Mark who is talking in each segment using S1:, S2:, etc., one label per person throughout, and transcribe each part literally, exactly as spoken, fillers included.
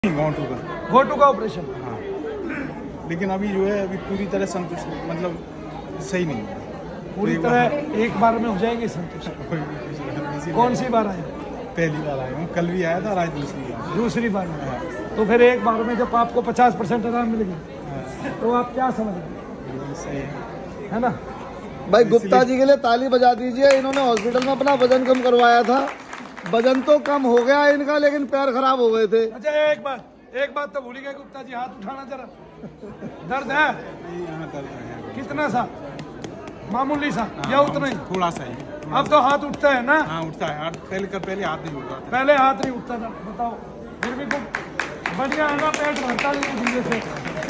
S1: घोटू का
S2: घोटू का ऑपरेशन।
S1: हाँ, लेकिन अभी जो है अभी पूरी तरह संतुष्ट, मतलब सही नहीं है
S2: पूरी
S1: तो
S2: तरह।
S1: एक,
S2: एक बार में हो जाएंगे संतुष्ट। कौन सी बार आए?
S1: पहली बार आया हूँ, कल भी आया था, आज दूसरी बार
S2: दूसरी बार में।
S1: हाँ।
S2: तो फिर एक बार में जब आपको पचास परसेंट आराम मिल गया
S1: हाँ।
S2: तो आप क्या समझ रहे?
S1: सही है
S2: है ना
S3: भाई? गुप्ता जी के लिए ताली बजा दीजिए। इन्होंने हॉस्पिटल में अपना वजन कम करवाया था, वजन तो कम हो गया इनका, लेकिन पैर खराब हो गए थे।
S2: अच्छा, एक बात एक बात तो भूल गए गुप्ता जी, हाथ उठाना जरा। दर्द है?
S1: यहाँ दर्द है।
S2: कितना सा? मामूली सा
S1: हाँ,
S2: या उतना ही?
S1: थोड़ा सा ही।
S2: अब तो हाथ उठता है ना?
S1: हाँ उठता है, हाथ पहले कर पहले हाथ नहीं उठता था।
S2: पहले हाथ नहीं उठता था। बताओ, फिर भी कुछ बढ़िया है ना? पेट भरता नहीं धीरे से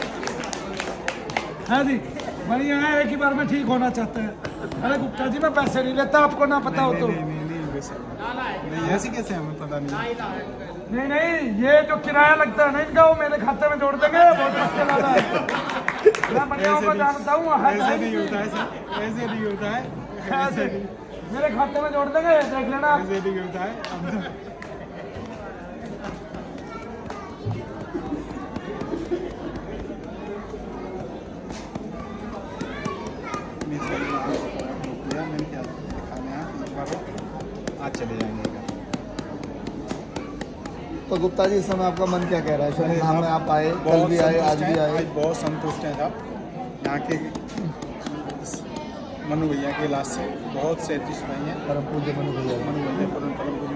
S2: है जी, बढ़िया है। एक ही बार में ठीक होना चाहता है। अरे गुप्ता जी, मैं पैसे नहीं लेता, आपको ना पता हो तो।
S1: नहीं नहीं नहीं वैसे नहीं, ऐसे कैसे हमें पता नहीं।
S2: नहीं नहीं, ये जो किराया लगता है ना इनका, वो मेरे खाते में जोड़ देंगे। बहुत मुश्किल आता है। मैं बढ़िया को जानता हूँ।
S1: ऐसे नहीं होता है सर, ऐसे नहीं होता है, ऐसे नहीं,
S2: मेरे खाते में जोड़ देंगे, देख लेना।
S1: ऐसे नहीं होता है। आज चले जाएंगे।
S3: तो गुप्ता जी, इस समय आपका मन क्या कह रहा है? शनि धाम में आप आए, कल भी आए, आज भी आए।
S1: बहुत संतुष्ट हैं साहब। यहाँ के मनु भैया के इलाज से बहुत सैंतीस भाई हैं।
S3: परम पूज्य मनु भैया।
S1: मनु भैया परम परम